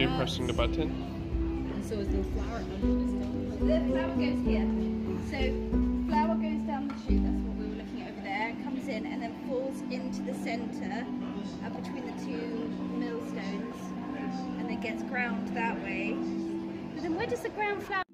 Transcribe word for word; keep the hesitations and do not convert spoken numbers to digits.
continue pressing the button. And so is the flower under the stem. The flower goes here. So flower goes down the chute, that's what we were looking at over there, comes in and then falls into the centre uh, between the two millstones and then gets ground that way. But then where does the ground flower